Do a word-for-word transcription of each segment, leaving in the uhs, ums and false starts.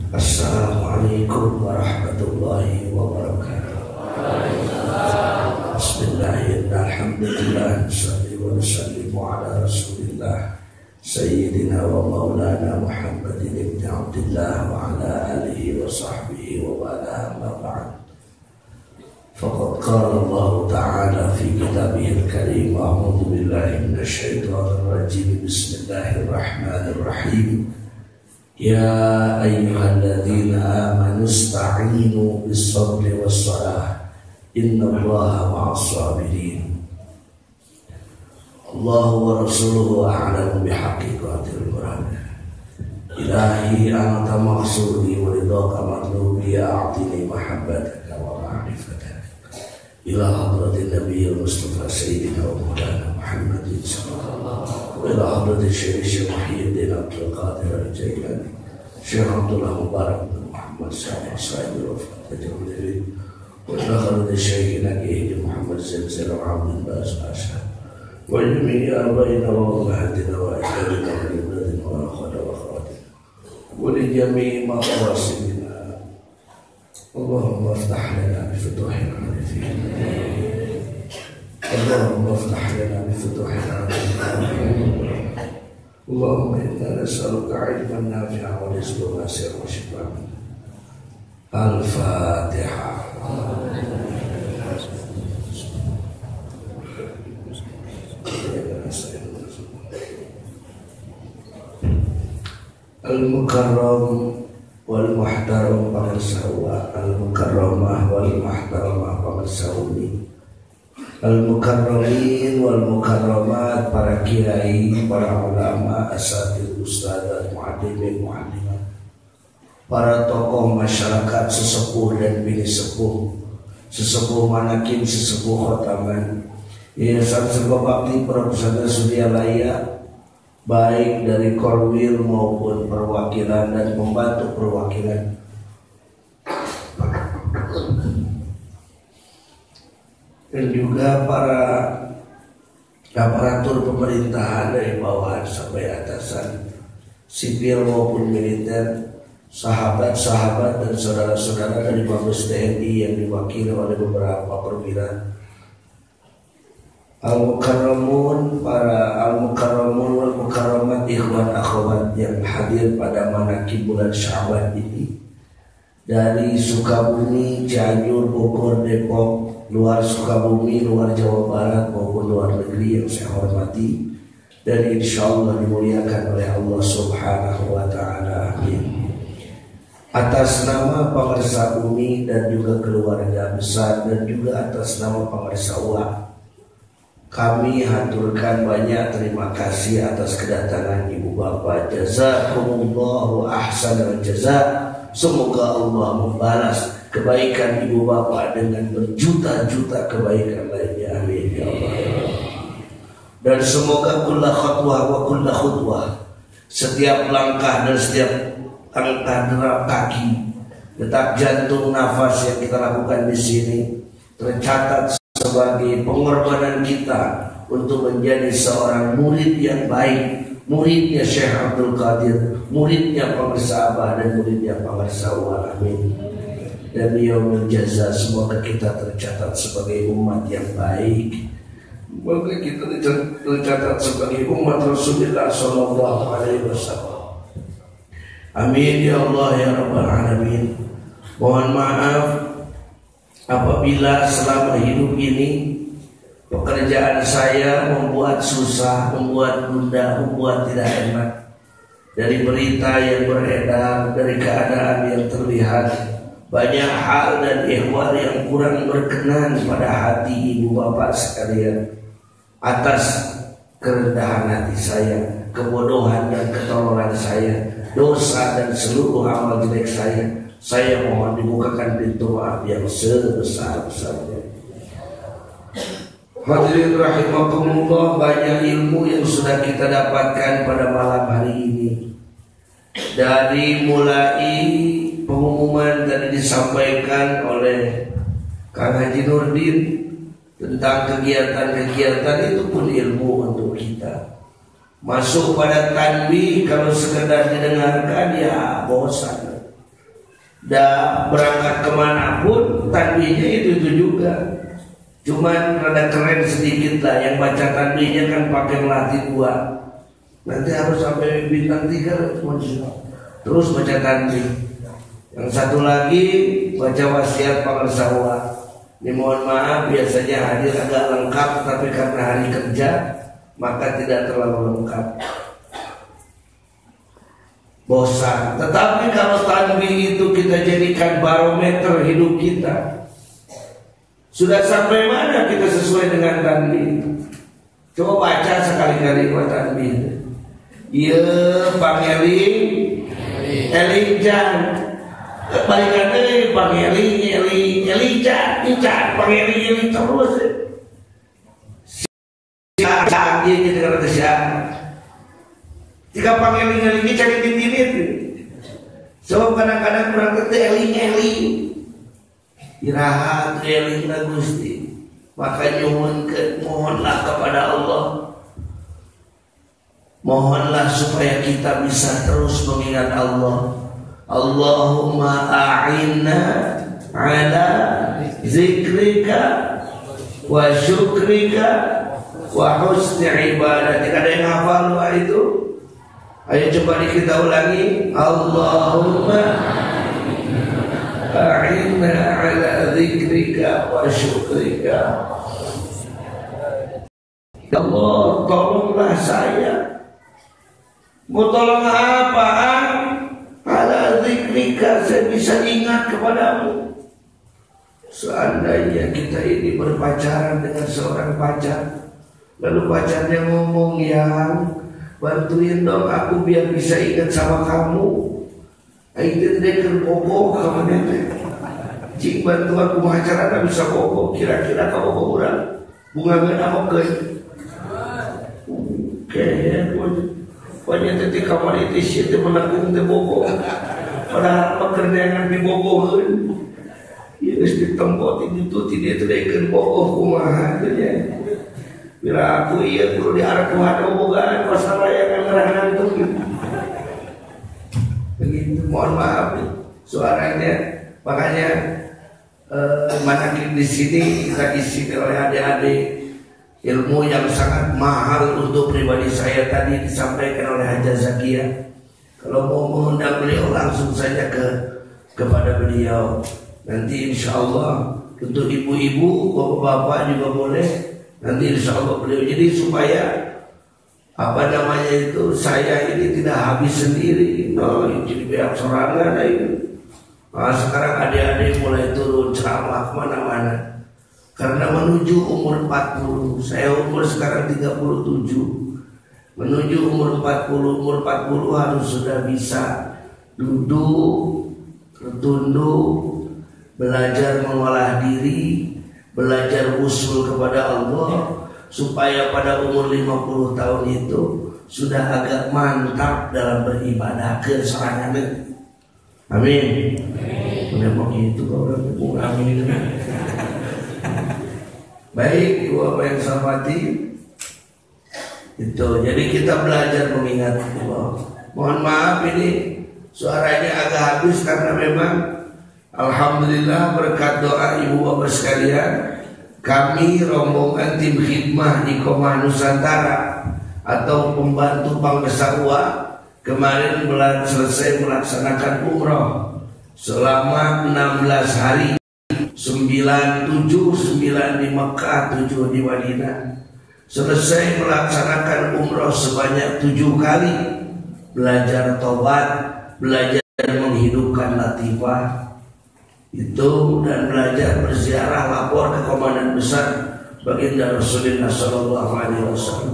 Assalamualaikum warahmatullahi wabarakatuh. Bismillahirrahmanirrahim. Salli wa sallimu ala Rasulillah Sayyidina wa maulana Muhammadin ibn Abdillah wa ala alihi wa sahbihi wa wala amma ba'd. Faqad qala Allah ta'ala fi kitabihil karim, a'udzu billahi minasy syaithanir rajim. Bismillahirrahmanirrahim. Ya ayyuhalladzina amanu ista'inu bis-sabri was-salah innallaha ma'as-sabirin. Allahu wa rasuluhu a'lamu bihaqiqatil murad. Ilahi anta maqsudi wa ridhaka matlubi, a'tini mahabbataka wa ma'rifataka. Ila hadratin nabiyil mustafa sayyidina wa maulana Muhammadin sallallahu wa ila hadratin syekh Muhyiddin Abdul Qadir Al-Jailani, Syekh Abdullah Mubarak bin Muhammad Sa'id Sa'id Rafat Al-Jawliri, wa ila hadratin Syekh Naqi Muhammad Zalzal Abdul Bas Ashar, wa jami'i arba'ina wa ummahatina wa ajdadina wa ibadina wa akhwata wa akhwatina wa li jami'i maqasidina. Allahumma aftah lana bi futuhil arifin. Allahumma aftah lana bi futuhil arifin. Allahumma inna nas'aluka ilman nafi'an wa rizqan wasi'an wa shifaan. Al-Fatihah. Al-Mukarram wal Muhtaram pamirsawa, Al-Mukarramah wal Muhtaramah pamirsawi, Al-Mukarramin wal Mukarramat, para kiai, para ulama, asatidz, ustadzah, muallimin, muallimat, para tokoh masyarakat, sesepuh dan bini sepuh, sesepuh manakim, sesepuh khotaman, yayasan Serba Bakti para pesantren Sudialaya, baik dari korwil maupun perwakilan dan pembantu perwakilan, dan juga para aparatur pemerintahan dari bawahan sampai atasan, sipil maupun militer, sahabat-sahabat dan saudara-saudara dari Mabes T N I yang diwakili oleh beberapa perwira. Al-Mukarramun, para Al-Mukarramun wal Mukarramat, ikhwan akhwat yang hadir pada manakib bulan Sya'ban ini dari Sukabumi, Cianjur, Bogor, Depok, luar Sukabumi, luar Jawa Barat maupun luar negeri yang saya hormati dan insya Allah dimuliakan oleh Allah Subhanahu wa Ta'ala, amin. Atas nama Pamirsa Umi dan juga keluarga besar dan juga atas nama Pamirsa Wa, kami haturkan banyak terima kasih atas kedatangan Ibu Bapak. Jazakumullahu ahsanal jazaa. Semoga Allah membalas kebaikan Ibu Bapak dengan berjuta-juta kebaikan lainnya, amin ya Allah. Dan semoga kulla khutwah wa kulla khutwah, setiap langkah dan setiap langkah derap kaki, detak jantung, nafas yang kita lakukan di sini tercatat sebagai pengorbanan kita untuk menjadi seorang murid yang baik, muridnya Syekh Abdul Qadir, muridnya Pamirsa Abah dan muridnya Pamirsa Wa, amin. Dan yaumil jaza, semoga kita tercatat sebagai umat yang baik, semoga kita tercatat sebagai umat Rasulullah Sallallahu Alaihi Wasallam, amin ya Allah ya Rabbal Alamin. Mohon maaf apabila selama hidup ini pekerjaan saya membuat susah, membuat bunda, membuat tidak enak. Dari berita yang beredar, dari keadaan yang terlihat, banyak hal dan ihwal yang kurang berkenan pada hati ibu bapak sekalian. Atas kerendahan hati saya, kebodohan dan ketololan saya, dosa dan seluruh amal jelek saya, saya mohon dibukakan pintu maaf yang sebesar-besarnya. Hadirin rahimakumullah, banyak ilmu yang sudah kita dapatkan pada malam hari ini. Dari mulai pengumuman tadi disampaikan oleh Kang Haji Nurdin tentang kegiatan-kegiatan, itu pun ilmu untuk kita. Masuk pada tanbih, kalau sekedar didengarkan ya bosan. dah berangkat kemanapun tanbihnya itu itu juga. Cuman rada keren sedikit lah, yang baca tanbihnya kan pakai melati dua. Nanti harus sampai bintang tiga terus baca tanbih. Yang satu lagi baca wasiat pangersawa. Ini mohon maaf biasanya hadir agak lengkap, tapi karena hari kerja maka tidak terlalu lengkap. Bosan. Tetapi kalau tanbih itu kita jadikan barometer hidup kita, sudah sampai mana kita sesuai dengan tanbih? Coba baca sekali-kali buat tanbih. Iya, pangeling, Elinjan, balikan deh, pangeling, Eling, Elinjan, Elinjan, pangeling, Eling terus. Siapa dia jadi kata siapa? Jika pangeling Eling cari tintinit, sebab kadang-kadang kurang kata Eling, Eling. Irahat Eling Gusti, maka nyuhun ke, mohonlah kepada Allah. Mohonlah supaya kita bisa terus mengingat Allah. Allahumma a'inna ala zikrika wa syukrika wa husni ibadatik. Ada yang hafal doa itu? Ayo coba kita ulangi. Allahumma a'inna ala zikrika wa syukrika. Ya Allah, tolonglah saya. Mau tolong apaan? Ala zikrika, saya bisa ingat kepadamu. Seandainya kita ini berpacaran dengan seorang pacar, lalu pacarnya ngomong, yang bantuin dong aku biar bisa ingat sama kamu. Itu tidak kerbobo kamu nanti. Cik bantu aku pacaran bisa bobo. Kira-kira kamu bobo orang bunga gana oke. Oke, pokoknya tadi kamar itu siapa menanggung te bobo. Padahal pekerjaan di bobo kan. Ya harus ditempot itu tidak terdekat bobo kumaha aja. Bila aku iya perlu diarah Tuhan obogan masalah yang ngerahan itu. Begitu, mohon maaf suaranya. Makanya eh, manakib di sini kita isi oleh adik-adik ilmu yang sangat mahal untuk pribadi saya tadi disampaikan oleh Haja Zakia. Kalau mau mengundang beliau langsung saja ke kepada beliau. Nanti insya Allah untuk ibu-ibu, bapak-bapak juga boleh. Nanti insya Allah beliau, jadi supaya apa namanya itu saya ini tidak habis sendiri. No, jadi pihak sorangan itu. Nah, sekarang adik-adik mulai turun ceramah kemana-mana. Karena menuju umur empat puluh, saya umur sekarang tiga puluh tujuh. Menuju umur empat puluh, umur empat puluh harus sudah bisa duduk, tertunduk, belajar mengolah diri, belajar usul kepada Allah, supaya pada umur lima puluh tahun itu sudah agak mantap dalam beribadah ke serangan. Amin. Udah mau gitu kalau orang amin. Baik, ibu bapak yang saya hormati, itu jadi kita belajar mengingat Allah. Mohon maaf ini suaranya agak habis karena memang alhamdulillah berkat doa ibu bapak sekalian, kami rombongan tim khidmah di Iqomah Nusantara atau pembantu Bank Besarua kemarin selesai melaksanakan umroh selama enam belas hari, sembilan, tujuh, sembilan di Mekah, tujuh di Madinah. Selesai melaksanakan umroh sebanyak tujuh kali, belajar tobat, belajar menghidupkan latifah itu, dan belajar berziarah lapor ke Komandan Besar Baginda Rasulullah Sallallahu Alaihi Wasallam.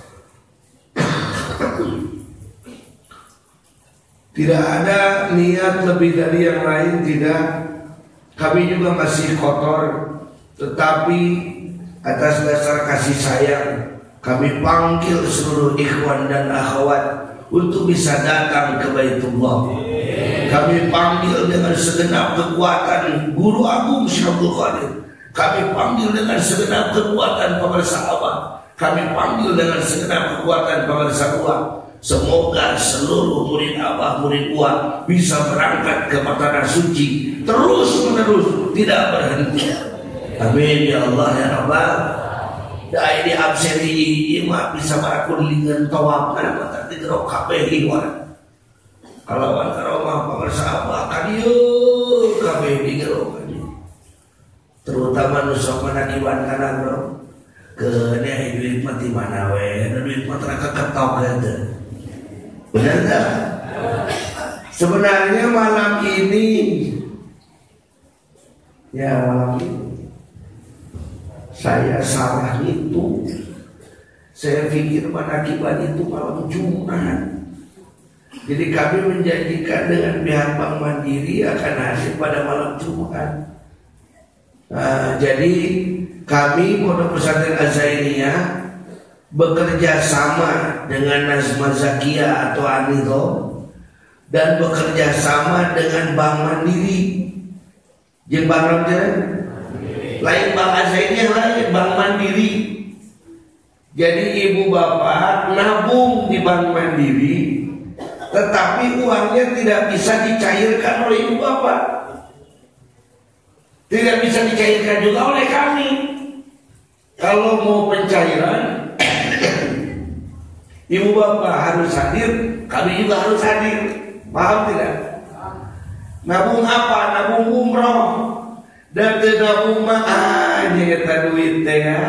Tidak ada niat lebih dari yang lain, tidak. Kami juga masih kotor, tetapi atas dasar kasih sayang kami panggil seluruh ikhwan dan akhwat untuk bisa datang ke Baitullah. Kami panggil dengan segenap kekuatan Guru Agung Syekh Abdul Qadir. Kami panggil dengan segenap kekuatan para sahabat. Kami panggil dengan segenap kekuatan para sahabat. Semoga seluruh murid Abah, murid Uwa bisa berangkat ke tanah suci terus menerus, tidak berhenti. Amin ya Allah ya Rabbal. Dah ini absen ini mah bisa marakulingan tawaf kana mata digerok kabeh iwan. Kalau antara mah pamarsa Abah tadi yeuh kabeh digerok. Terutama nu sok manakiwan kana bro. Keuneuh duit mah ti mana we, duit mah tara keketok teh. Benar tak? Sebenarnya malam ini, ya malam ini saya salah itu. Saya pikir manakiban itu malam Jumat. Jadi kami menjanjikan dengan pihak Bank Mandiri akan hadir pada malam Jumat. Nah, jadi kami Pondok Pesantren Az-Zainiyah bekerja sama dengan Nazma Zakia atau Anidho dan bekerja sama dengan Bank Mandiri. Jeung Bank Mandiri lain Bank Az-Zainiyah, lain Bank Mandiri. Jadi ibu bapak nabung di Bank Mandiri, tetapi uangnya tidak bisa dicairkan oleh ibu bapak, tidak bisa dicairkan juga oleh kami. Kalau mau pencairan, ibu bapak harus hadir, kami juga harus hadir. Paham tidak? Nabung apa? Nabung umroh. Dan nabung mah aja eta duit teh ya.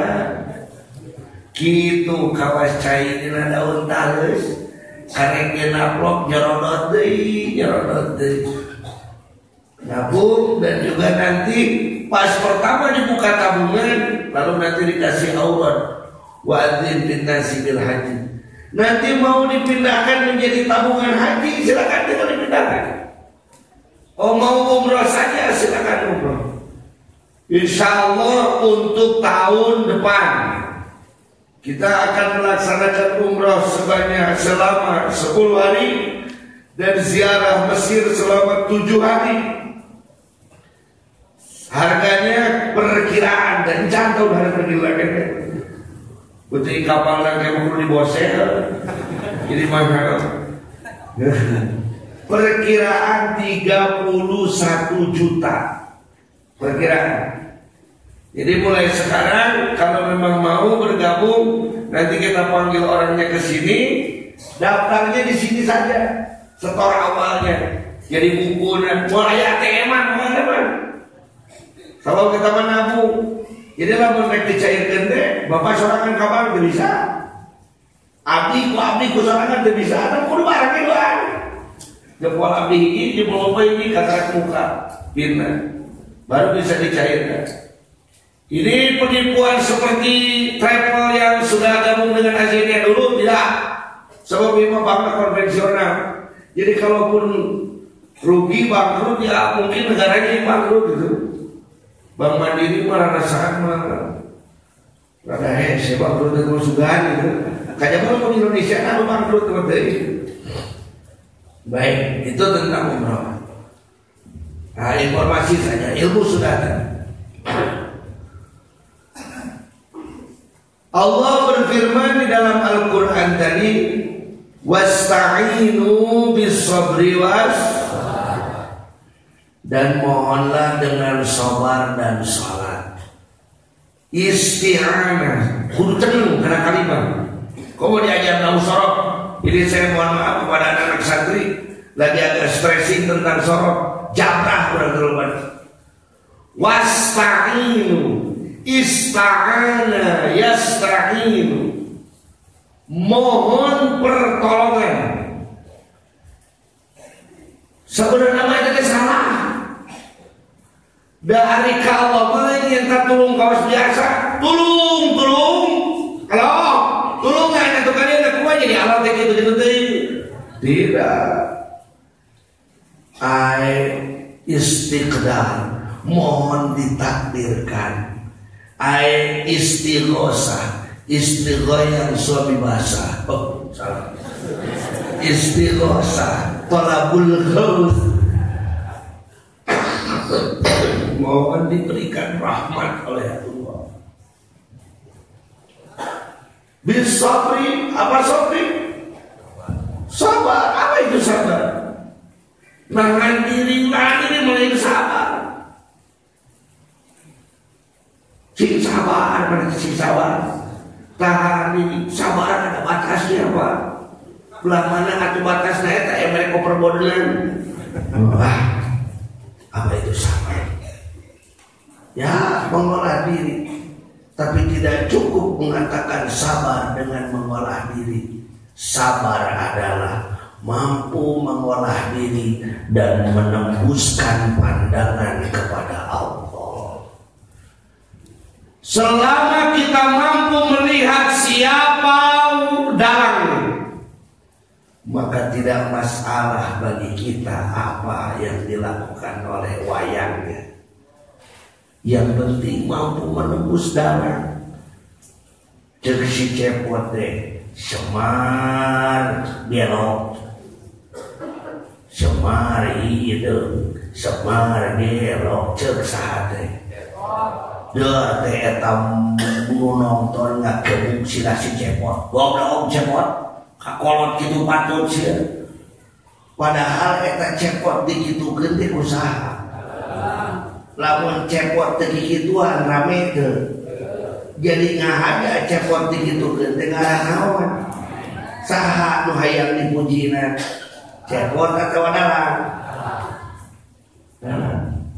Kitu kawas cai dina daun talus, karek naplok nyerodot deui, nyerodot deui. Nabung dan juga nanti pas pertama dibuka tabungan, lalu nanti dikasih aurat. Wa'adzin bin nasi bil haji. Nanti mau dipindahkan menjadi tabungan haji, silakan tinggal dipindahkan. Oh mau umroh saja, silakan umroh. Insya Allah untuk tahun depan kita akan melaksanakan umroh sebanyak selama sepuluh hari dan ziarah Mesir selama tujuh hari. Harganya perkiraan dan jangkau dari perkiraan. Putih kapal lagi mau di bosel, jadi mahal. Perkiraan tiga puluh satu juta. Perkiraan. Jadi mulai sekarang kalau memang mau bergabung, nanti kita panggil orangnya ke sini, daftarnya di sini saja, setor awalnya. Jadi bukunya mulai A T M-an, teman-teman. Kalau kita menabung, jadi lah mereka dicairkan deh. Bapak sorangan kapan tidak bisa. Abdi ku abdi ku sorangan tidak bisa. Tapi kudu barang doang. Jempol abdi ini di bawah ini katarak muka, bina, baru bisa dicairkan. Ini penipuan seperti travel yang sudah gabung dengan Az-Zainiyah dulu tidak. Sebab ini bank konvensional. Jadi kalaupun rugi bangkrut ya mungkin negaranya yang bangkrut gitu. Bank Mandiri malah rasakan malah rada hese bangkrut itu sugan gitu. Kayak mana pun Indonesia kan bangkrut seperti itu. Baik, itu tentang umroh. Nah, informasi saja, ilmu sudah ada. Allah berfirman di dalam Al-Quran tadi, wasta'inu bis-sabri was, dan mohonlah dengan sabar dan salat. Isti'anah, kudu tenang karena kalimat. Kau mau diajar tahu sorok? Jadi saya mohon maaf kepada anak-anak santri lagi agak stressing tentang sorok. Jabrah kurang terlalu. Wasta'inu, ista'ana, yasta'inu, mohon pertolongan. Sebenarnya namanya itu salah. Dari kalau malah yang tak tulung kawas biasa, tulung, tulung. Halo, tulung nggak? Itu kan yang kedua jadi alat yang gitu gitu tidak. Ai istiqdar, mohon ditakdirkan. Ai istighosah, istighosah yang suami basah. Oh, salah. Istighosah, tolabul ghaus. Mohon diberikan rahmat oleh Allah. Bisabri, apa sabri? Sabar, apa itu sabar? Nahan diri, nahan diri mulai sabar. Sing sabar, mana sing sabar? Tahan diri, sabar ada batasnya Pak. Belah mana atuh batasnya eta yang mereka perbodohan. Wah, apa itu sabar? Ya, mengolah diri. Tapi tidak cukup mengatakan sabar dengan mengolah diri. Sabar adalah mampu mengolah diri dan menembuskan pandangan kepada Allah. Selama kita mampu melihat siapa dalang, maka tidak masalah bagi kita apa yang dilakukan oleh wayangnya. Yang penting mampu menembus dalang. Cek si cepot deh, Semar belok, Semar itu, Semar belok, cek sate. Dah teh etam buru nonton nggak kebuk sila si cepot, goblok cepot, kakolot gitu patut sih. Padahal eta cepot dikitukeun teh usaha. Lamun cepot teh kituan rame teh. Jadi ngahaga cepot dikitukeun teh ngaran naon? Saha nu hayang dipujina? Cepot atawa dalang? Dalang.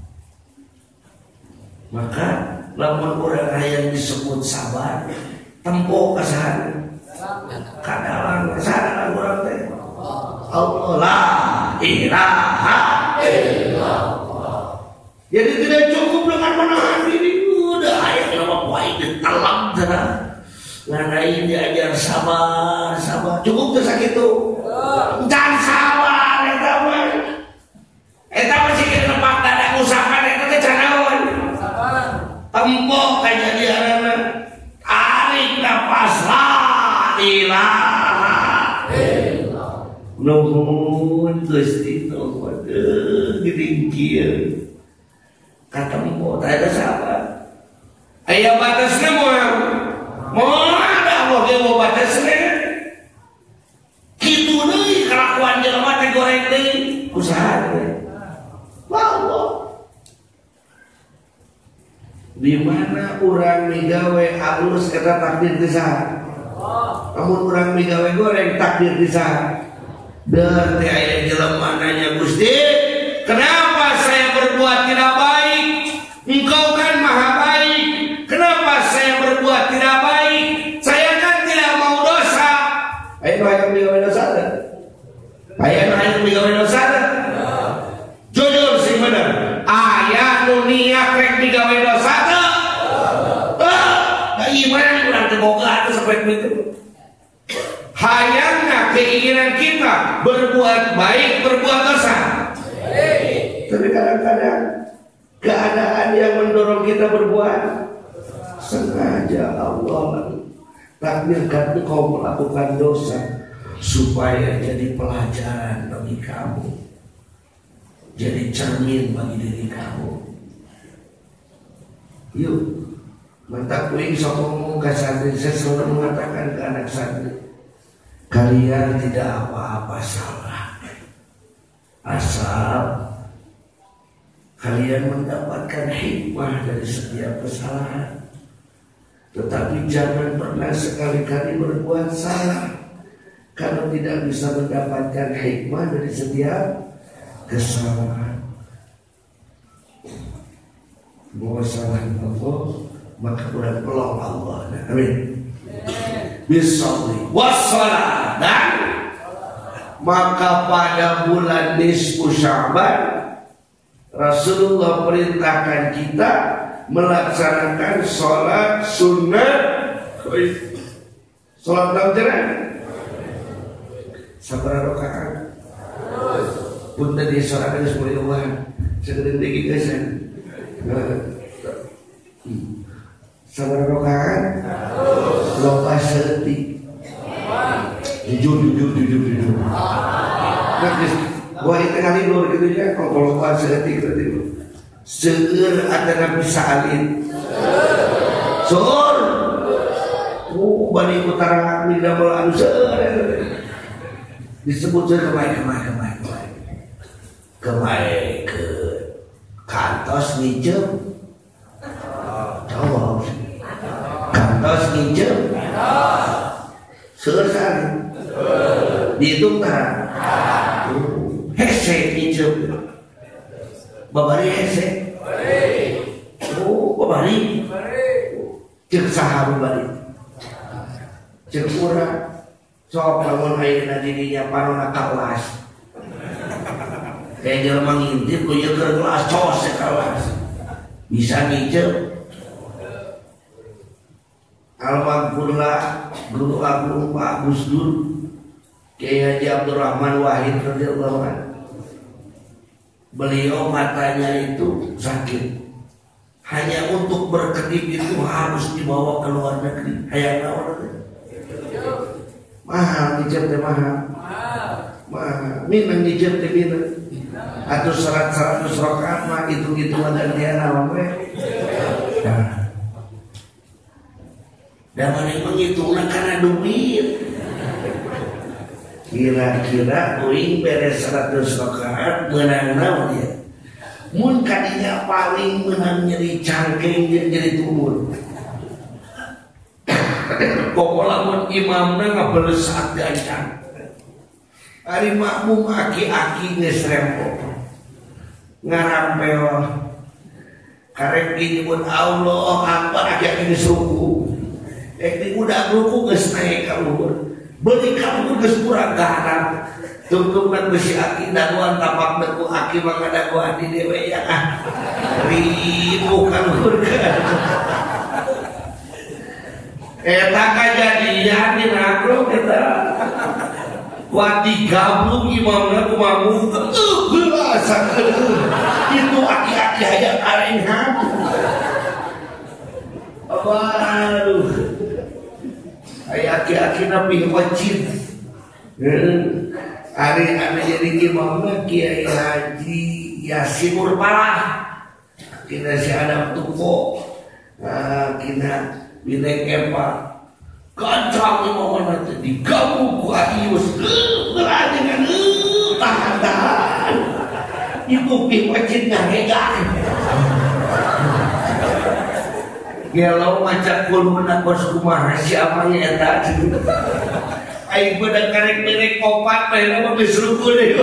Maka lamun urang hayang disebut sabar, tempo ka saha? Ka dalang, saha urang teh? Allah la ilaha illallah. Jadi tidak cukup dengan menahan diri. Udah ayat nama baik ditelam sana. Ngadain diajar sabar, sabar. Cukup tuh sakitu. Jangan sabar, eta mah. Eta masih kira tempat ada usaha eta teh canaon. Tempo kejadianna. Tarik nafas la ilaha illallah. Nuhun Gusti nuhun geuning kieu. Katempo tak ada sahabat. Ayah batasnya mau mau ada Allah dia mau batasnya. Gitu deh kelakuan jelema teh goreng deh usaha deh. Allah. Di mana urang migawe alus eta takdir teh saha? Namun urang migawe goreng takdir teh saha? Dan teh aya jelema nanya Gusti, kenapa saya berbuat tidak baik? Engkau kan maha baik. Kenapa saya berbuat tidak baik? Saya kan tidak mau dosa. Ayo hayang migawe dosa. Ayo hayang migawe dosa. Jujur sih bener. Aya nu niat rek migawe dosa teh. Ah, da iman urang teu boga atuh sampai kitu. Hayangna keinginan kita berbuat baik, berbuat dosa. Tapi kadang-kadang keadaan yang mendorong kita berbuat sengaja Allah takdirkan engkau melakukan dosa supaya jadi pelajaran bagi kamu, jadi cermin bagi diri kamu. Yuk, mantap kuing sok ngomong ke santri. Saya selalu mengatakan ke anak santri, kalian tidak apa-apa salah, asal kalian mendapatkan hikmah dari setiap kesalahan. Tetapi jangan pernah sekali-kali berbuat salah, kalau tidak bisa mendapatkan hikmah dari setiap kesalahan. Bahwa salah Allah, maka kurang pelong Allah. Amin. Bismillah wassalam. Dan maka pada bulan nisfu Sya'ban Rasulullah perintahkan kita melaksanakan sholat sunnah. Sholat tamjiran sabaraha rakaat. Punten di sholat geus mulai ulah segede deui geus. Sabaraha rakaat? Loba seeutik. Jujur jujur jujur jujur. Wah itu kali luar gitu ya, kalau lupa seetik gitu. Seueur ada bisa alin. Seueur. Oh, bani utara minda bola anu seueur. disebut kemai kemai kemai kemai kemai ke kantos ngijem jawab kantos ngijem selesai dihitung tak hese ngijem babari hese oh babari cek saha babari cek urang sok lamun ayeuna dirinya panona kelas kayak jelema ngintip ku ieu keur kelas cos kelas bisa ngiceu almarhumlah guru agung Pak Gus Dur Kiai Haji Abdurrahman Wahid radhiyallahu anhu beliau matanya itu sakit hanya untuk berkedip itu harus dibawa ke luar negeri hayang naon mahal ngijem teh mahal mahal minang ngijem teh minang atau serat seratus rakaat mah itu gitu ada dia naon we nah dan mana menghitungna karena duit kira-kira uing beres seratus rakaat menang naon dia mun kadinya paling menang nyeri cangkeng nyeri tumur pokoknya imamna ngabelesat gancang ari makmum aki-aki geus rempok ngarampel karek nyebut Allah Akbar aki-aki geus ruku ek di udah ruku geus naik ka luhur beuli ka luhur geus kurang garap tungtungna geus si aki daguan tapak deku aki mah ngadaguan di dewe ya ah ribu ka luhur eta kajadian di nakro kita wati gablung imamna ku mamung heula sakeun itu aki-aki hayang arengan aduh aya aki-aki napi wajib ari anu jadi imamna Kiai Haji Yasin Nurpalah kina si Adam Tuko kina Binek Epa kancang imam nanti digabung ku Ayus berani dengan tahan-tahan ibu pipacin ngahegan gelau macam kuluna bos kumaha siapanya eta aing bedak karek merek opat bae mah geus ruku deui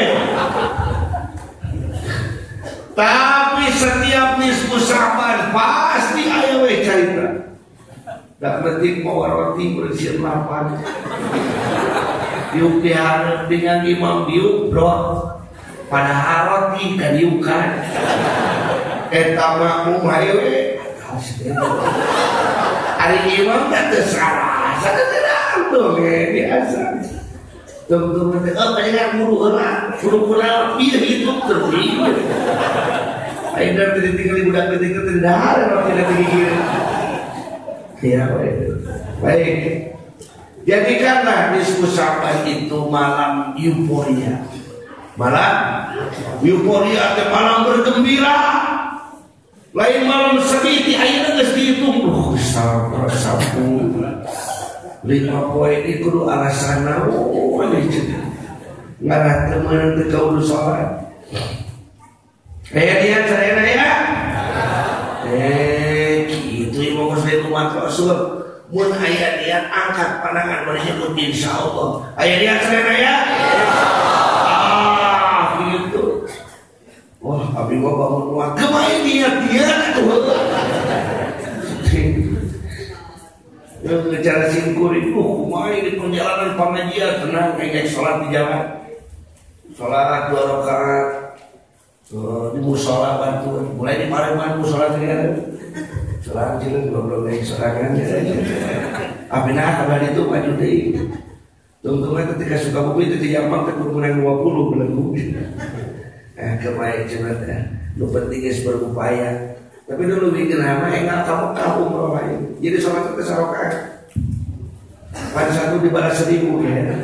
tapi setiap nisfu Sa'ban pasti aya we carita tak penting mau roti bersiap lapan diuk diharap dengan imam diuk bro padahal roti kadiukan eta makmum haye hari imam tak tersalah sadar dong biasa tunggu-tunggu oh banyak guru lah guru guru biar hidup terus ayo dari tinggal budak ketika tidak ada tidak tinggi ya baik. Baik. Jadikanlah nisfu Sa'ban itu malam euforia. Malam euforia atau malam bergembira. Lain malam sedih di ayeuna geus dihitung. Oh, sabar sabu. Lima poe di kudu alasan naon ieu. Ngarah teu meunang teu kaulu salat. Aya dia sarena ya. Eh itu imam muslim umat Rasul mun aya niat angkat pandangan menyebut insyaallah aya niat sarena ya ah gitu wah abi gua bangun kuat kemain niat niat tuh yang ngejar singkur itu kumaha di perjalanan pengajian tenang kayak sholat di jalan sholat dua rakaat di musola bantu mulai di Pareman musola ternyata sholat jalan belum naik sorangan abina kabar itu maju deh tunggunya ketika suka buku itu di Jampang kekurungan dua puluh belenggu eh kemarin cuman ya lu penting is berupaya tapi dulu bikin nama enggak kamu kamu merawain jadi sholat itu sarokan pada satu dibalas seribu ya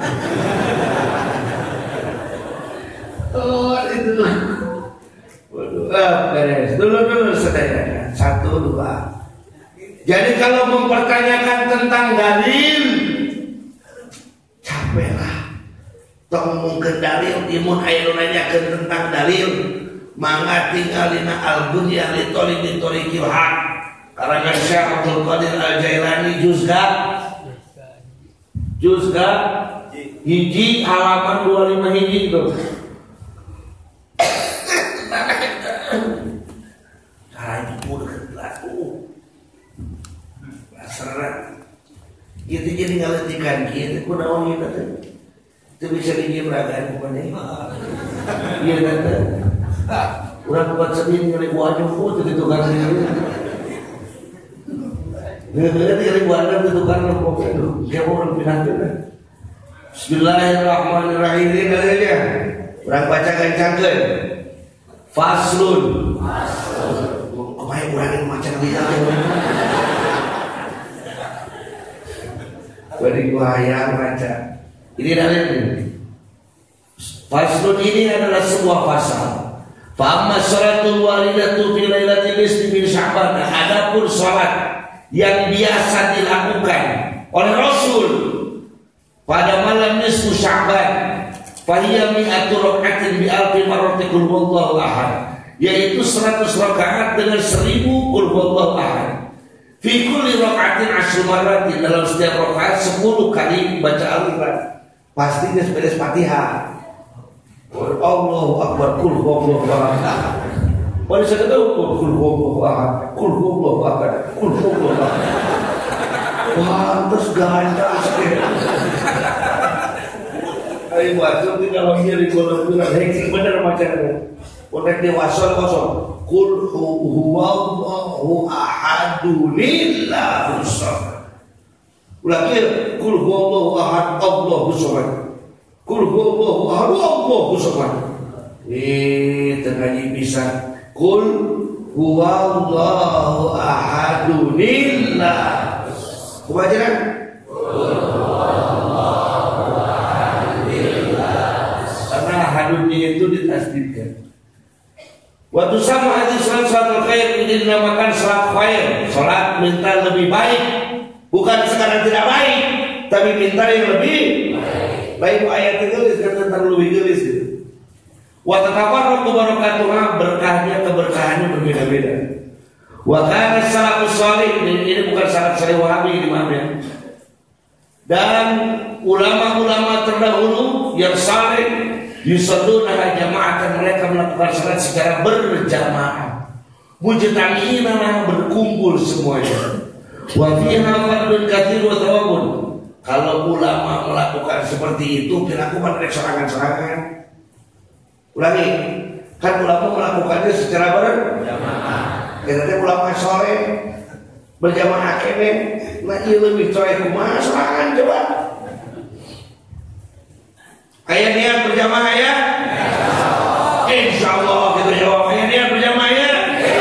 oh itu waduh ah, beres dulu dulu saudara satu dua jadi kalau mempertanyakan tentang dalil capeklah tong mungkin dalil imun aya nu nanyakeun tentang dalil mangga tinggalina al-bunya li tolibi toliqil haq karangan Syekh Abdul Qadir Al-Jailani juz ga juz ga hiji halaman dua puluh lima hiji itu. Cara itu deket laku serat itu jadi ngaletikan kita kunaon kita tuh itu bisa dijemrakan kepada iya nanti orang buat sedih ngeri wajah pun itu tukang ini ngeri wajah itu tukang lepok itu siapa orang pindah itu Bismillahirrahmanirrahim ini aja orang baca kencangkan faslun kemarin orang yang macam dia beri wayang baca ini dalil ini. Faslun ini adalah sebuah pasal. Fa amma sholatul walidatu fi lailatul nisfi min Sya'ban. Adapun salat yang biasa dilakukan oleh Rasul pada malam nisfu Sya'ban, fa hiya mi'atu raka'atin bi alfi marratin qul huwallahu ahad, yaitu seratus rakaat dengan seribu qul huwallahu ahad. Fi kulli raka'atin asyru marratin, dalam setiap rakaat sepuluh kali baca Al-Qur'an. Pasti dia beres Fatihah. Allahu akbar kul huwallahu ahad. Pada saat itu kul huwallahu ahad, kul huwallahu ahad, kul huwallahu ahad. Wah, terus ganteng sekali. Ayo baca kalau dia di kolom bilang heksik bener macamnya. Konek dewasa kosong. Kul huwallahu ahadu lillahus samad. Ulangi kul huwallahu ahad Allahus samad. Kul huwallahu ahad Allahus samad. Eh tengaji bisa. Kul huwallahu ahadu lillah. Kebajikan? Kul huwallahu ahadu lillah. Karena ahadunnya itu ditasdidkan. Waktu sama hadis salat salatul khair ini dinamakan salat khair, salat minta lebih baik, bukan sekarang tidak baik, tapi minta yang lebih baik. Baik ayat gelis kan tentang lebih gelis itu. Wa tatafarraqu barakatuha, berkahnya keberkahannya berbeda-beda. Wa kana salafus salih, ini bukan salaf saleh Wahabi maaf ya. Dan ulama-ulama terdahulu yang saleh yusalluna jama'atan, mereka melakukan salat secara berjamaah. Mujtami'ina, berkumpul semuanya. Wa fiha fadlun katsir wa thawabun. Kalau ulama melakukan seperti itu, dilakukan oleh sorangan-sorangan. Ulangi, kan ulama melakukannya secara berjamaah. Kita ulama sore berjamaah kene, nah ieu leuwih coy kumaha sorangan coba. Kayak niat berjamaah ya? Insya Allah kita jawab. Kayak niat berjamaah ya?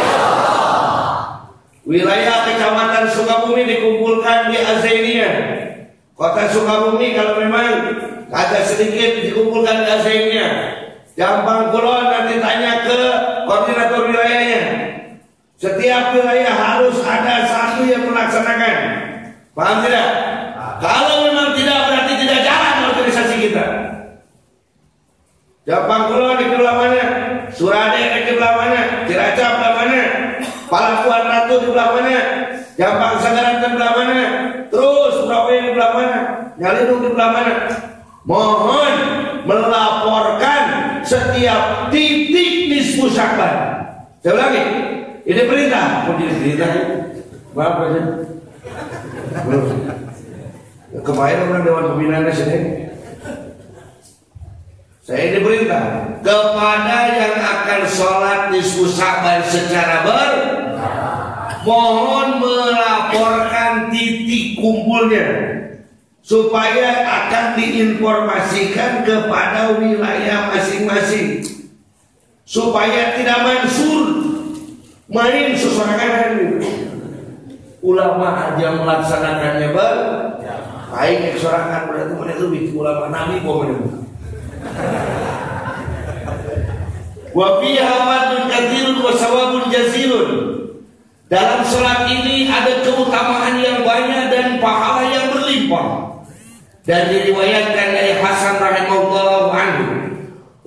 Wilayah Kecamatan Sukabumi dikumpulkan di Azainiyah. Kota Sukabumi kalau memang agak sedikit dikumpulkan di Azainiyah. Gampang Kulon nanti tanya ke koordinator wilayahnya. Setiap wilayah harus ada satu yang melaksanakan. Paham tidak? Kalau memang tidak, berarti tidak jalan organisasi kita. Gampang Kulon di sebelah mana? Surade di sebelah mana? Cilacap di mana? Palabuhan Ratu di sebelah mana? Gampang Sanggaran di sebelah mana? Terus Surabaya di sebelah mana? Nyalindung di sebelah mana? Mohon melaporkan setiap titik nisfu Sya'ban. Saya ulangi, ini perintah. Kok jadi perintah? Maaf aja. Kemarin orang Dewan Pembinaan sini. Saya diperintah kepada yang akan sholat nisfu Sya'ban secara ber, mohon melaporkan titik kumpulnya supaya akan diinformasikan kepada wilayah masing-masing supaya tidak mansur main sesorangan. Ulama aja melaksanakannya ber, baik sesorangan berarti mana itu bikin ulama nabi boleh. Wa fiha fadlun katsirun wa sawabun jazilun. Dalam salat ini ada keutamaan yang banyak dan pahala yang berlimpah. Dan diriwayatkan dari Hasan rahimahullah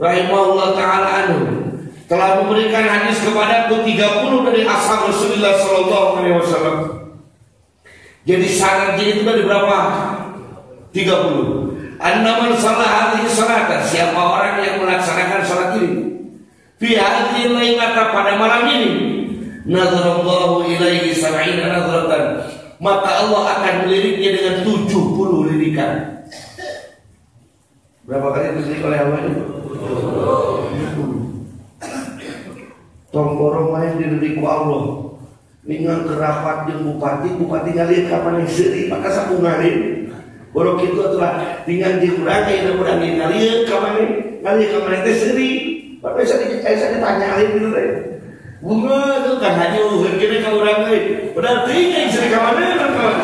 rahimahullah taala anhu telah memberikan hadis kepadaku tiga puluh dari ashab Rasulullah sallallahu alaihi wasallam. Jadi syaratnya itu dari berapa? tiga puluh. Annaman salah hadhihi salata, siapa orang yang melaksanakan salat ini fi hadhihi lailata, pada malam ini, nazarallahu ilaihi sab'ina nazratan, maka Allah akan meliriknya dengan tujuh puluh lirikan. Berapa kali dilirik oleh Allah ini? tujuh puluh. Tongkorong main dilirik ku Allah. Dengan kerapat jeung bupati, bupati ngalieu kapan seuri maka sampung ngalieu. Borok kitu atuh dengan jeung urang aya urang ngalieu kapan ngalieu kapan teh seuri. Bapak bisa ditanya alih dulu teh. Bunga tuh kan hanya urusan kira ka urang euy. Berarti yang seuri ka mana kawan.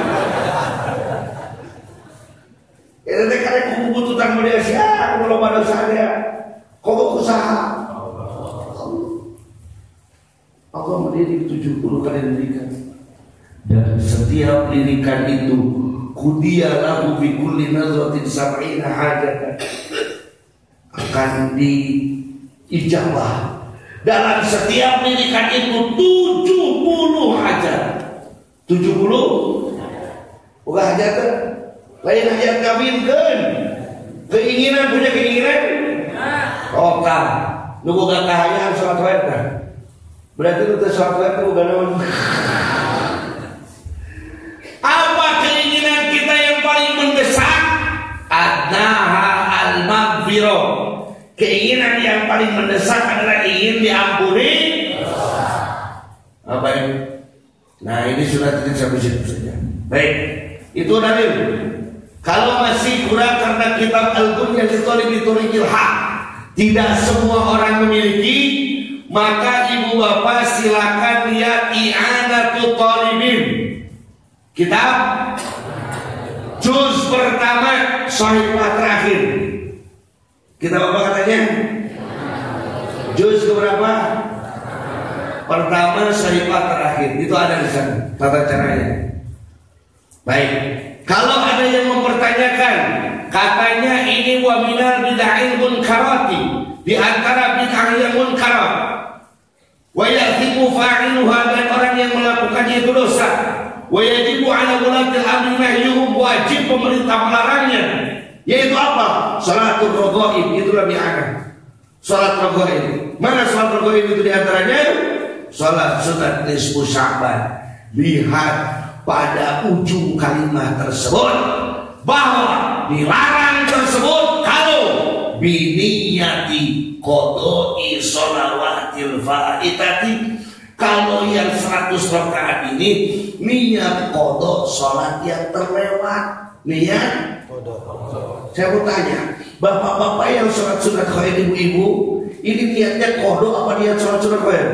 Eta teh karek kubututan model sia, kalau pada saya. Kok usaha Allah mendidik tujuh puluh kali lirikan, dan setiap lirikan itu kudiya lahu bi kulli nazratin sab'ina hajatan, akan diijabah dalam setiap lirikan itu tujuh puluh hajat. tujuh puluh bukan hajat lain hajat kawinkeun, keinginan, punya keinginan oh kan nu boga kahayang salat wae kan. Berarti itu sesuatu itu bukan naon. Apa keinginan kita yang paling mendesak? Adnaha al-maghfirah. Keinginan yang paling mendesak adalah ingin diampuni. Apa ini? Nah ini sudah tidak sampai situ saja. Baik, itu dalil. Kalau masih kurang karena kitab Al-Bunya li Thalibi Thuriqil Haq, tidak semua orang memiliki, maka ibu bapak silakan lihat I'anatul Talibin, kitab juz pertama Shahifah terakhir. Kitab apa katanya? Juz keberapa? Pertama Shahifah terakhir. Itu ada di sana tata caranya. Baik. Kalau ada yang mempertanyakan, katanya ini wa minal bid'ahil munkarati, di antara bid'ah yang munkarat, wa ya'tiqu fa'iluha, dan orang yang melakukannya itu dosa, wa yajibu 'ala wulatil amri nahyuhum, wajib pemerintah melarangnya, yaitu apa? Salatul raghaib, itulah bi'ana. Salat raghaib. Mana salat raghaib itu di antaranya? Salat sunat nisfu Sya'ban. Lihat pada ujung kalimat tersebut bahwa dilarang tersebut kalau biniyati qodoi sholawatil faitati, kalau yang seratus rakaat ini niat qodok sholat yang terlewat, niat qodok. Saya mau tanya, bapak-bapak yang sholat sunat khair, ibu-ibu, ini niatnya qodok apa niat sholat sunat khair?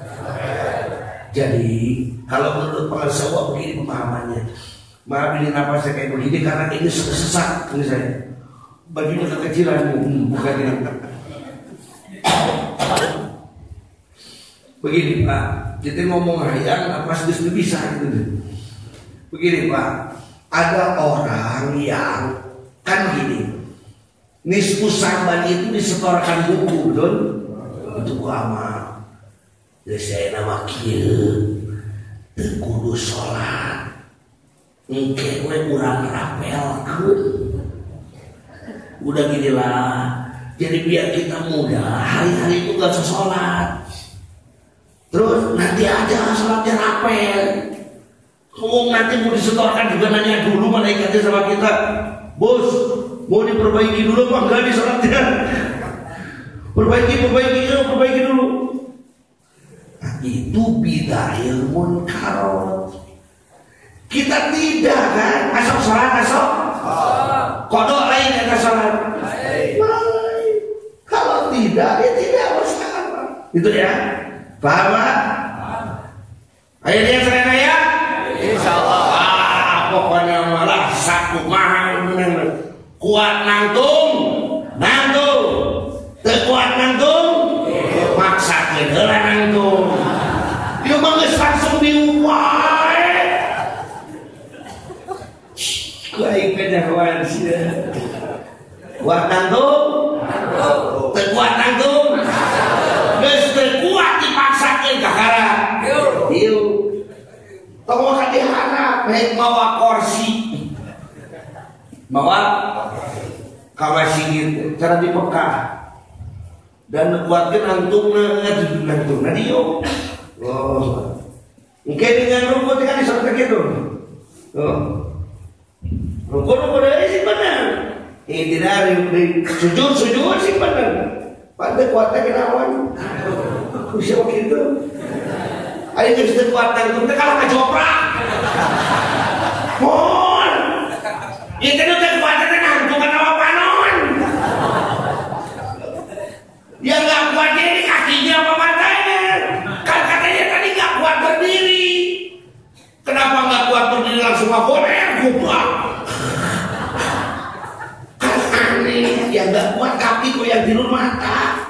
Jadi kalau menurut pengasawa begini pemahamannya, maaf ini napasnya kayak begini karena ini sudah sesat ini saya. Bagi kekecilanmu, hmm, bukan ini. Begini Pak, kita ngomong hayang apa sudah bisa gitu. Begini Pak, ada orang yang kan gini, nisfu Sya'ban itu disetorkan buku, betul? Itu buku amal. Ya saya nama kieu teu kudu salat. Engke we urang rapelkeun. Udah gini lah. Jadi biar kita mudah, hari-hari itu gak usah sholat. Terus nanti aja sholatnya rapel. Ngomong nanti mau disetorkan juga, nanya dulu malaikatnya sama kita, bos mau diperbaiki dulu apa enggak di sholatnya? Perbaiki, perbaiki, perbaiki dulu. Itu bid'ahil munkarat. Kita tidak kan asal sholat asal kodok lain kata sholat lain. Kalau tidak ya tidak masalah. Itu ya, paham Pak? Ayo lihat selain ayat, insyaallah. Ah, pokoknya malah saku mahal kuat nangtung, nangtung, terkuat nangtung, maksa kegelan nangtung. Dia mengges langsung diupai. Kuai penyakwan sih. Kuat nangtung. Tekuat nanggung. Geus teu kuat dipaksakeun ka harap. Ieu. Tong ka diharap baik mawa kursi. Mawa kawasigir cara dipekah. Dan kuatkeun antungna ngantungna dieu. Oh. Mungkin dengan rumput kan disebut gitu. Oh. Rumput-rumput dari sih benar. Ini tidak sujud-sujud sih benar. Pada kuatnya kenawan. Siapa gitu? Ayo kita kuatkan kita kalah ke joprak. Mon. Itu udah kuatnya nanggung kan apa panon. Yang nggak kuatnya ini kakinya apa matanya? Kan katanya tadi nggak kuat berdiri. Kenapa nggak kuat berdiri langsung gorer goblok? Kan aneh, yang nggak kuat kaki kok yang tidur mata.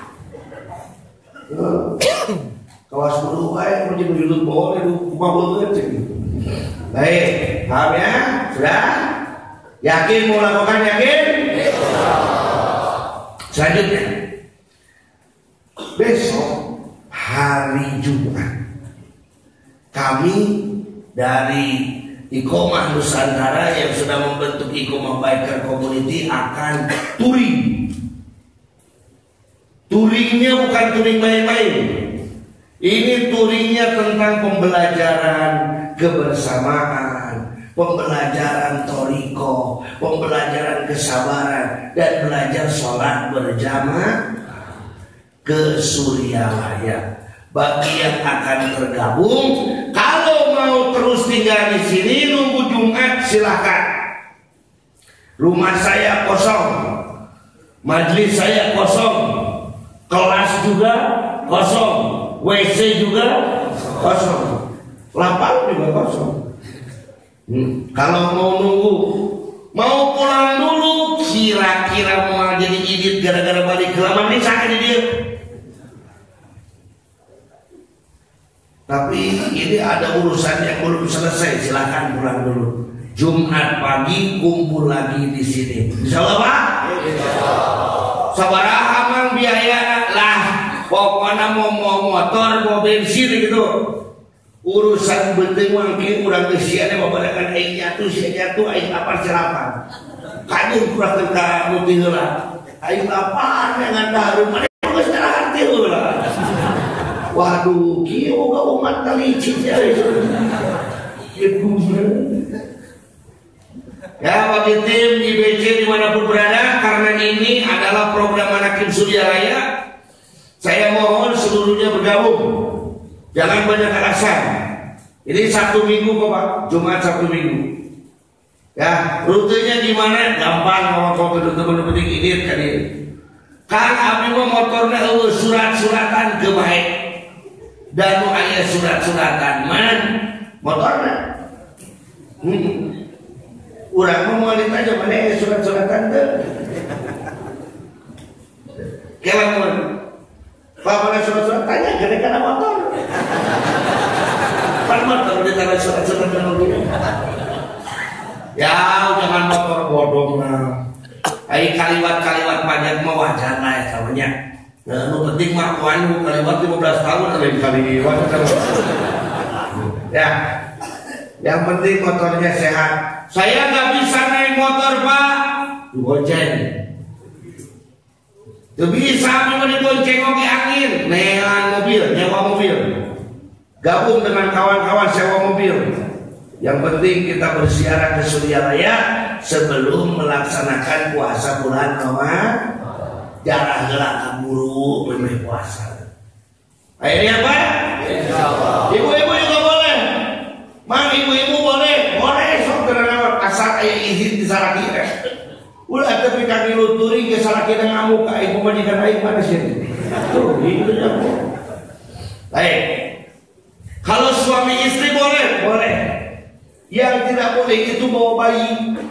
Kawas dulu aja mau jadi duduk bawah itu kupa bulu aja. Baik, paham ya? Sudah? Yakin mau lakukan yakin? Selanjutnya, besok hari Jumat kami dari Iqomah Nusantara yang sudah membentuk Iqomah Biker Community akan touring. Touringnya bukan touring main-main. Ini touringnya tentang pembelajaran kebersamaan, pembelajaran toriko, pembelajaran kesabaran, dan belajar sholat berjamaah ke Suryalaya. Bagi yang akan tergabung, kalau mau terus tinggal di sini nunggu Jumat silakan. Rumah saya kosong, majelis saya kosong, kelas juga kosong, W C juga kosong, lapang juga kosong. Hmm. Kalau mau nunggu, mau pulang dulu, kira-kira mau jadi idit gara-gara balik ke lama ini sakit dia. Tapi ini ada urusan yang belum selesai, silakan pulang dulu. Jumat pagi kumpul lagi di sini. Insya Allah Pak. Sabaraha mang biaya lah. Pokoknya mau mau motor, mau bensin gitu. Urusan penting mungkin kurang kesiannya memberikan aing jatuh, sia jatuh, aing apa serapan. Kayu kurang kita mungkin lah. Aing apa dengan darum mana geus ngarahan teh heula. Waduh, kieu boga umat talicin ya. Ya bagi tim I B C dimanapun berada, karena ini adalah program Manakim Suryalaya, saya mohon seluruhnya bergabung. Jangan banyak alasan. Ini Sabtu Minggu kok Pak, Jumat Sabtu Minggu. Ya, rutenya gimana? Gampang ngomong kau teman-teman penting ini kan ini. Kan abdi mah motornya eueuh surat-suratan ke baik. Dan nu aya surat-suratan man motorna. Hmm. Urang mah moal ditanya mana aya surat-suratan teh. Kelamun. Pak mana surat-surat tanya gede kana motor. Pan motor ditanya surat-suratan mobil. Ya jangan motor bodong nah. Ai kaliwat-kaliwat pajak mah wajar lah ya namanya. Nah, nu penting mah anu kaliwat lima belas tahun ada kaliwat. Ya. Yang penting motornya sehat. Saya nggak bisa naik motor Pak, dibonceng. Tuh bisa cuma dibonceng oke angin, nelan mobil, nyewa mobil. Gabung dengan kawan-kawan sewa mobil. Yang penting kita bersiaran ke Suryalaya sebelum melaksanakan puasa bulan Ramadan. Jarang gelak kaburu memilih puasa. Akhirnya apa? Ibu-ibu juga boleh. Mang ibu-ibu boleh, boleh sok terangan asal ayah izin di salaki. Ulah tapi kaki luturi ke salaki dan ngamuk ka ibu majikan aing mana sih? Tuh, itu ya. Baik. Kalau suami istri boleh, boleh. Yang tidak boleh itu bawa bayi.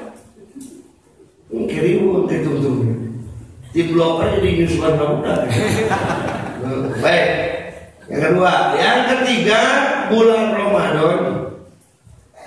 Kirimun itu di blok aja di nyusulan muda. Baik. Yang kedua, yang ketiga bulan Ramadan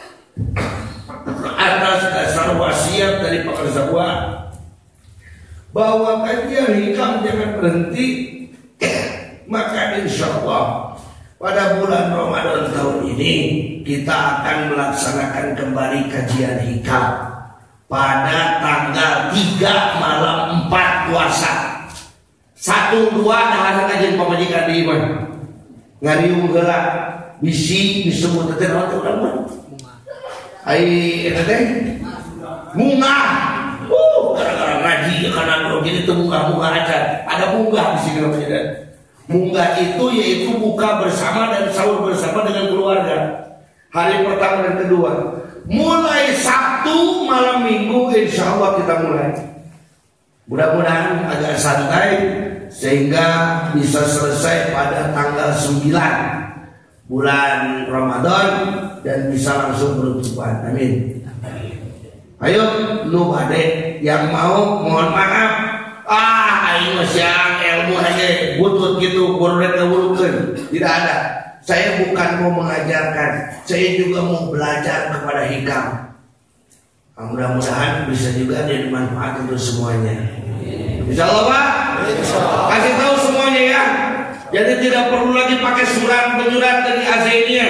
atas dasar wasiat dari pekerja gua bahwa kajian hikam jangan berhenti, maka insya Allah pada bulan Ramadan tahun ini kita akan melaksanakan kembali kajian hikam pada tanggal tiga malam empat puasa. Satu dua dah kajian pemajikan di iman. Ngariung heula bisi disebut teh naon teh urang. Ai eta teh munggah. Uh, gara-gara ngaji kana gini teu munggah-munggah aja. Ada munggah di sini namanya. Munggah itu yaitu buka bersama dan sahur bersama dengan keluarga. Hari pertama dan kedua. Mulai Sabtu malam Minggu insya Allah kita mulai. Mudah-mudahan agak santai sehingga bisa selesai pada tanggal sembilan bulan Ramadan dan bisa langsung penutupan. Amin. Ayo lu bade yang mau, mohon maaf. Ah, ayo siang ilmu aja butut gitu, kurang ngawulkeun. Tidak ada. Saya bukan mau mengajarkan, saya juga mau belajar kepada hikam. Nah, mudah-mudahan bisa juga ada manfaat untuk semuanya. Insya Allah Pak, kasih tahu semuanya ya. Jadi tidak perlu lagi pakai surat menyurat dari Azainia.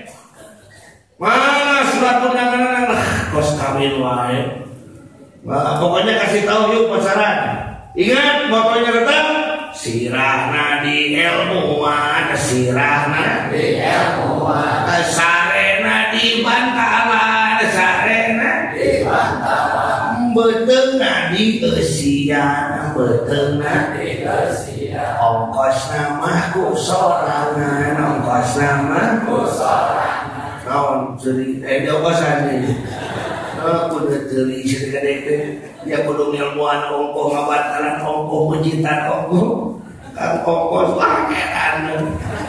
Mana surat undangan kos kawin wae. Nah, pokoknya kasih tahu yuk pasaran. Ingat pokoknya tetap sirahna di ilmuwan, sirahna di ilmuwan, sarena di bantalan, sarena di bantalan, beteungna di eusian, beteungna di eusian, ongkosna mah ku sorangan, ongkosna mah ku sorangan. Naon ceuri eh ongkosan ieu. Aku udah ceuri sedek-sedek ya kudu ilmuwan ongkoh ngabatalan ongkoh pencitan ongkoh kan ongkoh paketan.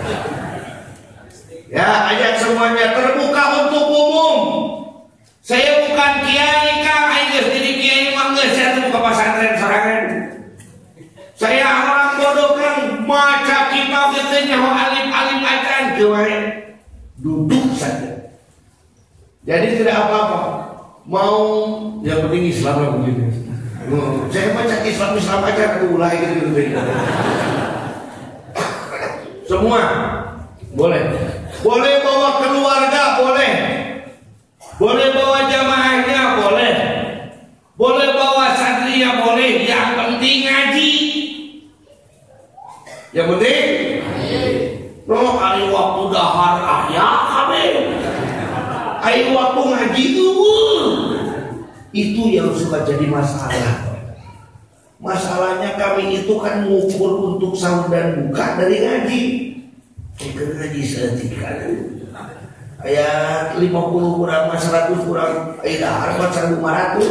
Ya ajak semuanya terbuka untuk umum. Saya bukan kiai kang, aing geus jadi kiai mah geus saya buka pesantren sorangan. Saya orang bodoh kang maca kitab teh nyaho alim-alim acan teu wae. Duduk saja. Jadi tidak apa-apa. Mau yang penting Islamnya begini. Oh, saya baca Islam Islam aja kan ulai gitu gitu. Semua boleh. Boleh bawa keluarga boleh. Boleh bawa jamaahnya boleh. Boleh bawa santrinya boleh. Yang penting ngaji. Yang penting. No, hari waktu dahar ayah kami. Hari waktu ngaji dulu. Itu yang suka jadi masalah. Masalahnya kami itu kan ngukur untuk sahur dan buka dari ngaji. Kita ngaji setika. Ayat lima puluh kurang seratus kurang ayat harga seribu lima ratus.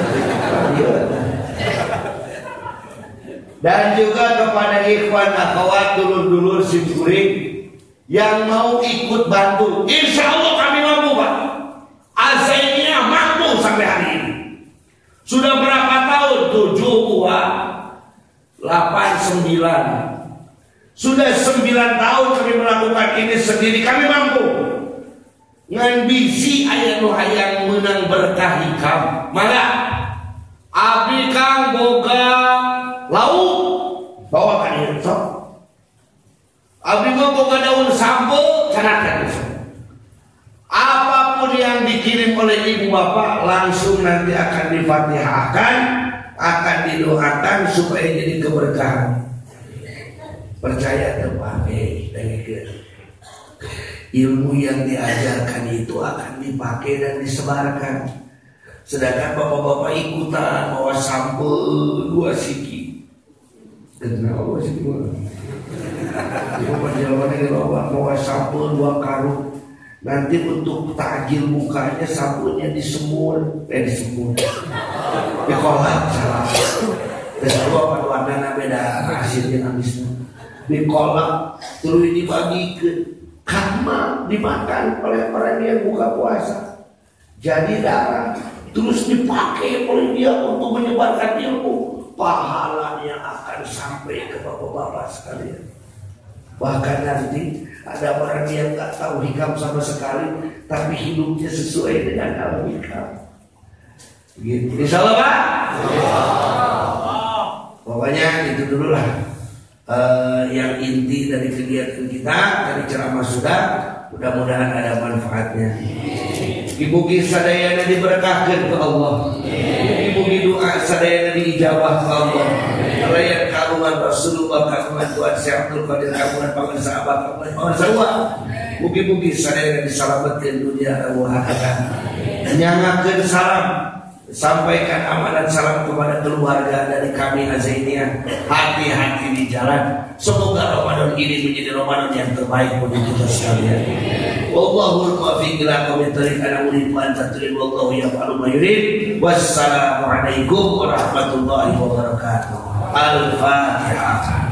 Dan juga kepada ikhwan akhwat dulur-dulur simkuring yang mau ikut bantu, insya Allah kami mampu Pak. Azainya mampu sampai hari ini. Sudah berapa tahun? Tujuh buah, delapan sembilan. Sudah sembilan tahun kami melakukan ini sendiri. Kami mampu. Ngan bisi aya nu hayang menang berkah hikam. Maka abdi kang boga lauk bawakan ieu sok. Abdi mah boga daun sampo canakan. Apapun yang dikirim oleh ibu bapak langsung nanti akan difatihahkan, akan didoakan supaya jadi keberkahan. Percaya terpakai ilmu yang diajarkan itu akan dipakai dan disebarkan. Sedangkan bapak-bapak ikutan bawa sampel dua siki. Kenapa sih dua? Bapak jawabannya bawa bawa sampel dua karung. Nanti untuk takjil bukanya sabunnya disemur, eh disemur, dikolak salah. Dan apa warnanya beda hasilnya habisnya. Dikolak terus dibagikan, karma dimakan oleh orang yang buka puasa. Jadi darah terus dipakai oleh dia untuk menyebarkan ilmu. Pahalanya akan sampai ke bapak-bapak sekalian. Bahkan nanti ada orang yang tak tahu hikam sama sekali, tapi hidupnya sesuai dengan al hikam. Gitu. Insya Allah Pak. Pokoknya itu dulu lah uh, yang inti dari kegiatan kita, dari ceramah sudah. Mudah-mudahan ada manfaatnya. Mugi sadayana diberkahkeun ku Allah. Mugi doa sadayana diijabah ku Allah. Layan kagungan Rasulullah, kagungan Tuhan Syekh Abdul Qadir, kagungan paman sahabat, kagungan paman sahabat. Mugi-mugi sadayana diselamatkeun dunia dan akhirat. Nyangakeun salam, sampaikan amanat salam kepada keluarga dari kami Azainiyah. Hati-hati di jalan. Semoga Ramadan ini menjadi Ramadan yang terbaik bagi kita sekalian. Wallahul muwaffiq ila aqwamit thoriq. Ana uridu an tatrib wallahu yaf'alu ma yurid. Wassalamu alaikum warahmatullahi wabarakatuh. Al-Fatihah.